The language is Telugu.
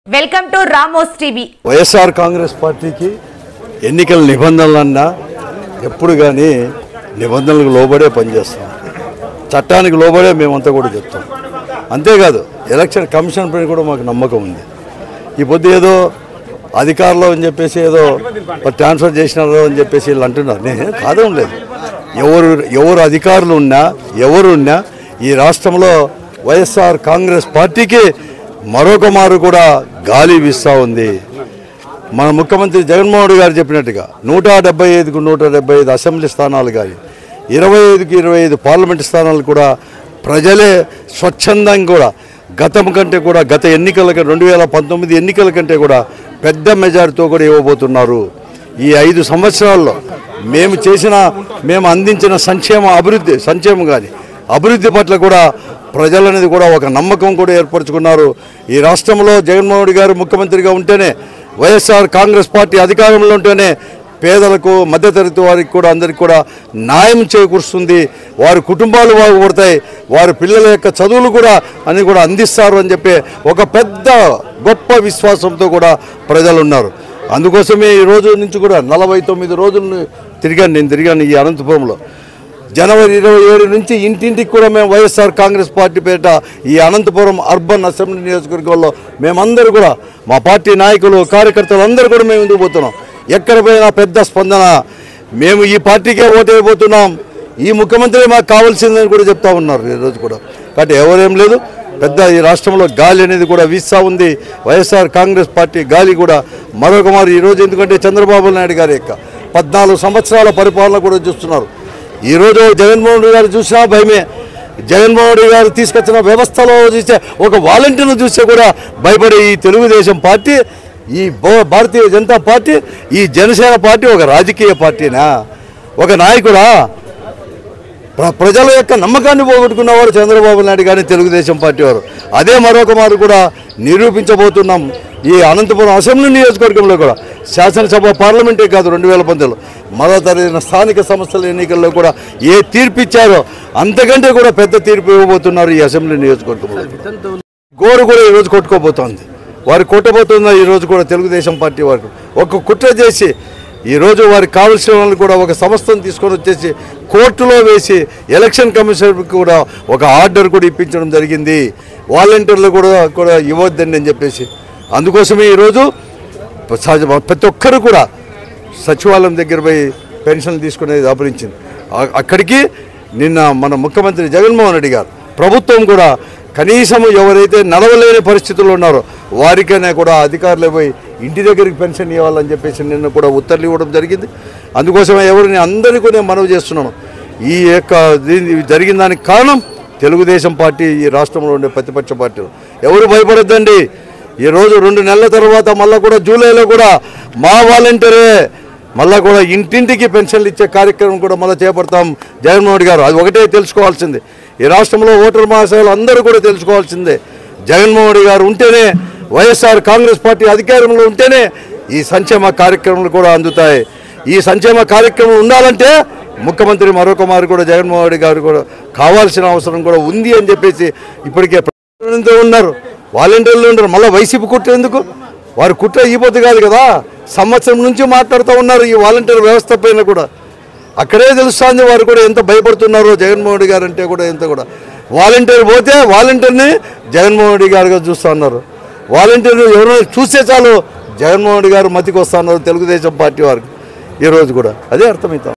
వెల్కమ్ టు రామోస్ టీవీ. వైఎస్ఆర్ కాంగ్రెస్ పార్టీకి ఎన్నికల నిబంధనలన్నా ఎప్పుడు కానీ నిబంధనలకు లోబడే పనిచేస్తాం, చట్టానికి లోబడే మేమంతా కూడా చెప్తాం. అంతేకాదు ఎలక్షన్ కమిషన్ పైన కూడా మాకు నమ్మకం ఉంది. ఈ పొద్దు ఏదో అధికారులు అని చెప్పేసి ఏదో ట్రాన్స్ఫర్ చేసినారు అని చెప్పేసి వీళ్ళు అంటున్నారు. నేను కాదం లేదు. ఎవరు అధికారులు ఉన్నా ఎవరున్నా ఈ రాష్ట్రంలో వైఎస్ఆర్ కాంగ్రెస్ పార్టీకి మరొక మారు కూడా గాలి వీస్తూ ఉంది. మన ముఖ్యమంత్రి జగన్మోహన్ గారు చెప్పినట్టుగా 175కు 175 అసెంబ్లీ స్థానాలు కానీ 25కి 25 పార్లమెంటు స్థానాలు కూడా ప్రజలే స్వచ్ఛందంగా కూడా గతం కంటే కూడా గత ఎన్నికల 2019 ఎన్నికల కంటే కూడా పెద్ద మెజారిటీతో కూడా ఇవ్వబోతున్నారు. ఈ 5 సంవత్సరాల్లో మేము అందించిన సంక్షేమం కానీ అభివృద్ధి పట్ల కూడా ప్రజలనేది కూడా ఒక నమ్మకం కూడా ఏర్పరచుకున్నారు. ఈ రాష్ట్రంలో జగన్మోహన్ రెడ్డి గారు ముఖ్యమంత్రిగా ఉంటేనే, వైఎస్ఆర్ కాంగ్రెస్ పార్టీ అధికారంలో ఉంటేనే పేదలకు మధ్యతరగతి వారికి కూడా అందరికీ కూడా న్యాయం చేకూరుస్తుంది. వారి కుటుంబాలు బాగుపడతాయి, వారి పిల్లల యొక్క చదువులు కూడా అని కూడా అందిస్తారు అని చెప్పి ఒక పెద్ద గొప్ప విశ్వాసంతో కూడా ప్రజలు ఉన్నారు. అందుకోసమే ఈ రోజు నుంచి కూడా 49 రోజులను నేను తిరిగాను ఈ అనంతపురంలో. జనవరి 27 నుంచి ఇంటింటికి కూడా మేము వైఎస్ఆర్ కాంగ్రెస్ పార్టీ పేట ఈ అనంతపురం అర్బన్ అసెంబ్లీ నియోజకవర్గంలో మేమందరూ కూడా మా పార్టీ నాయకులు కార్యకర్తలు అందరూ కూడా మేము ముందుకు పోతున్నాం. ఎక్కడ పోయినా పెద్ద స్పందన. మేము ఈ పార్టీకే ఓటైపోతున్నాం, ఈ ముఖ్యమంత్రి మాకు కావాల్సిందని కూడా చెప్తా ఉన్నారు ఈరోజు కూడా. కాబట్టి ఎవరేం లేదు, పెద్ద ఈ రాష్ట్రంలో గాలి అనేది కూడా వీస్తూ ఉంది. వైఎస్ఆర్ కాంగ్రెస్ పార్టీ గాలి కూడా మరొక మారు ఈరోజు, ఎందుకంటే చంద్రబాబు నాయుడు గారి యొక్క 14 సంవత్సరాల పరిపాలన కూడా చూస్తున్నారు. ఈరోజు జగన్మోహన్ రెడ్డి గారు చూసినా భయమే. జగన్మోహన్ రెడ్డి గారు తీసుకొచ్చిన వ్యవస్థలో చూస్తే ఒక వాలంటీర్ను చూస్తే కూడా భయపడే ఈ తెలుగుదేశం పార్టీ, ఈ భారతీయ జనతా పార్టీ, ఈ జనసేన పార్టీ ఒక రాజకీయ పార్టీనా? ఒక నాయకుడా? ప్రజల యొక్క నమ్మకాన్ని పోగొట్టుకున్నవారు చంద్రబాబు నాయుడు గారిని తెలుగుదేశం పార్టీ వారు. అదే మరొక మారు కూడా నిరూపించబోతున్నాం. ఈ అనంతపురం అసెంబ్లీ నియోజకవర్గంలో కూడా శాసనసభ పార్లమెంటే కాదు 2019లో మరో తరగతి స్థానిక సంస్థల ఎన్నికల్లో కూడా ఏ తీర్పు ఇచ్చారో అంతకంటే కూడా పెద్ద తీర్పు ఇవ్వబోతున్నారు ఈ అసెంబ్లీ నియోజకవర్గంలో. గోరు కూడా ఈరోజు కొట్టుకోబోతోంది. వారు కొట్టబోతున్న ఈరోజు కూడా తెలుగుదేశం పార్టీ వారికి ఒక కుట్ర చేసి ఈరోజు వారికి కావాల్సిన వాళ్ళని కూడా ఒక సంస్థను తీసుకొని వచ్చేసి కోర్టులో వేసి ఎలక్షన్ కమిషనర్కి కూడా ఒక ఆర్డర్ కూడా ఇప్పించడం జరిగింది. వాలంటీర్లు కూడా ఇవ్వద్దండి అని చెప్పేసి. అందుకోసమే ఈరోజు ప్రతి ఒక్కరు కూడా సచివాలయం దగ్గర పోయి పెన్షన్లు తీసుకునేది అభిరించింది. అక్కడికి నిన్న మన ముఖ్యమంత్రి జగన్మోహన్ రెడ్డి గారు ప్రభుత్వం కూడా కనీసం ఎవరైతే నడవలేని పరిస్థితుల్లో ఉన్నారో వారికైనా కూడా అధికారులు పోయి ఇంటి దగ్గరికి పెన్షన్ ఇవ్వాలని చెప్పేసి నిన్న కూడా ఉత్తర్వులు ఇవ్వడం జరిగింది. అందుకోసమే ఎవరిని అందరికీ నేను మనవి చేస్తున్నాను. ఈ యొక్క జరిగిన దానికి కారణం తెలుగుదేశం పార్టీ, ఈ రాష్ట్రంలో ఉండే ప్రతిపక్ష పార్టీలు. ఎవరు భయపడొద్దండి. ఈరోజు 2 నెలల తర్వాత మళ్ళీ కూడా జూలైలో కూడా మా వాలంటీరే మళ్ళీ కూడా ఇంటింటికి పెన్షన్లు ఇచ్చే కార్యక్రమం కూడా మళ్ళీ చేపడతాం జగన్మోహన్ రెడ్డి గారు. అది ఒకటే తెలుసుకోవాల్సిందే. ఈ రాష్ట్రంలో ఓటర్ మహాశయులు అందరూ కూడా తెలుసుకోవాల్సిందే. జగన్మోహన్ రెడ్డి గారు ఉంటేనే, వైఎస్ఆర్ కాంగ్రెస్ పార్టీ అధికారంలో ఉంటేనే ఈ సంక్షేమ కార్యక్రమాలు కూడా అందుతాయి. ఈ సంక్షేమ కార్యక్రమం ఉండాలంటే ముఖ్యమంత్రి మరొక మారు కూడా జగన్మోహన్ రెడ్డి గారు కూడా కావాల్సిన అవసరం కూడా ఉంది అని చెప్పేసి ఇప్పటికే ఉన్నారు. వాలంటీర్లు ఉండరు. మళ్ళీ వైసీపీ కుట్ర ఎందుకు? వారు కుట్ర ఈపోతే కాదు కదా, సంవత్సరం నుంచి మాట్లాడుతూ ఉన్నారు ఈ వాలంటీర్ వ్యవస్థ పైన కూడా. అక్కడే తెలుస్తుంది వారు కూడా ఎంత భయపడుతున్నారో జగన్మోహన్ రెడ్డి గారు అంటే కూడా. ఎంత కూడా వాలంటీర్ పోతే వాలంటీర్ని జగన్మోహన్ రెడ్డి గారుగా చూస్తూ ఉన్నారు. వాలంటీర్లు ఎవరైనా చూస్తే చాలు జగన్మోహన్ రెడ్డి గారు మతికి వస్తున్నారు తెలుగుదేశం పార్టీ వారికి ఈరోజు కూడా. అదే అర్థమవుతాం.